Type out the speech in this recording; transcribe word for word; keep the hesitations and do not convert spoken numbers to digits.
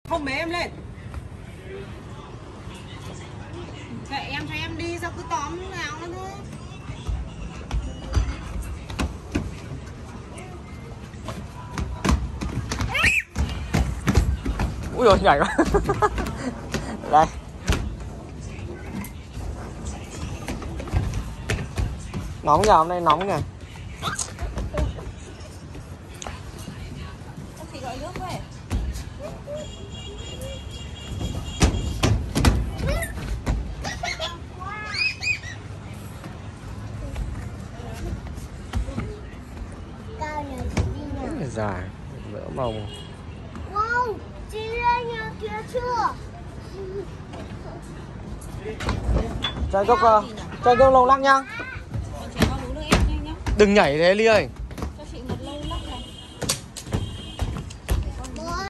Không bế em lên. Kệ em cho em đi, sao cứ tóm nào nó thôi. Úi dồi nhảy quá. Đây. Nóng nhờ, hôm nay nóng nhỉ. Chị gọi nước về. Dài, vỡ mông. Wow, chị lên nhà kia chưa? Chơi cốc, chơi cốc lông lắc nhá. Đừng nhảy thế Ly ơi.